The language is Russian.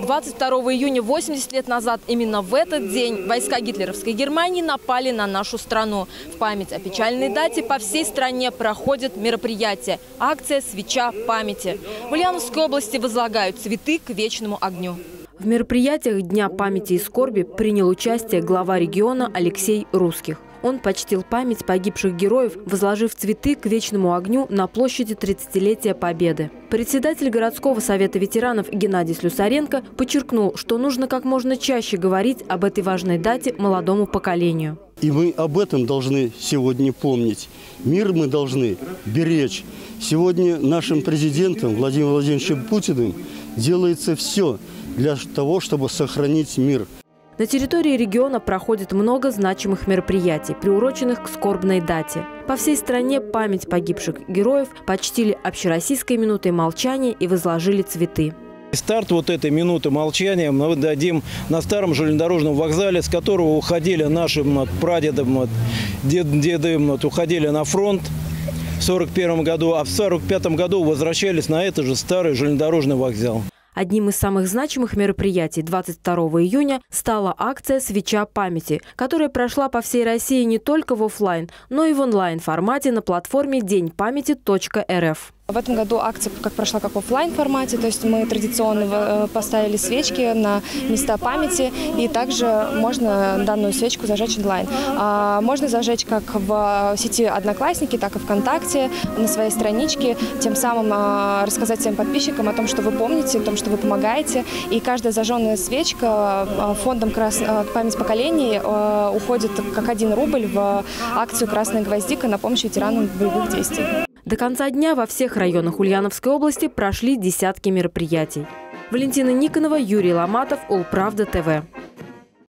22 июня 80 лет назад именно в этот день войска гитлеровской Германии напали на нашу страну. В память о печальной дате по всей стране проходит мероприятие – акция «Свеча памяти». В Ульяновской области возлагают цветы к вечному огню. В мероприятиях Дня памяти и скорби принял участие глава региона Алексей Русских. Он почтил память погибших героев, возложив цветы к вечному огню на площади 30-летия Победы. Председатель городского совета ветеранов Геннадий Слюсаренко подчеркнул, что нужно как можно чаще говорить об этой важной дате молодому поколению. И мы об этом должны сегодня помнить. Мир мы должны беречь. Сегодня нашим президентом Владимиром Владимировичем Путиным делается все для того, чтобы сохранить мир. На территории региона проходит много значимых мероприятий, приуроченных к скорбной дате. По всей стране память погибших героев почтили общероссийской минутой молчания и возложили цветы. Старт вот этой минуты молчания мы дадим на старом железнодорожном вокзале, с которого уходили нашим прадедам, дедам, уходили на фронт в 1941 году, а в 1945 году возвращались на этот же старый железнодорожный вокзал. Одним из самых значимых мероприятий 22 июня стала акция «Свеча памяти», которая прошла по всей России не только в офлайн, но и в онлайн-формате на платформе деньпамяти.рф. В этом году акция прошла как в офлайн формате, то есть мы традиционно поставили свечки на места памяти, и также можно данную свечку зажечь онлайн. Можно зажечь как в сети Одноклассники, так и ВКонтакте, на своей страничке, тем самым рассказать своим подписчикам о том, что вы помните, о том, что вы помогаете. И каждая зажженная свечка фондом «Память поколений» уходит как 1 рубль в акцию «Красная гвоздика» на помощь ветеранам боевых действий. До конца дня во всех районах Ульяновской области прошли десятки мероприятий. Валентина Никонова, Юрий Ломатов, Улправда ТВ.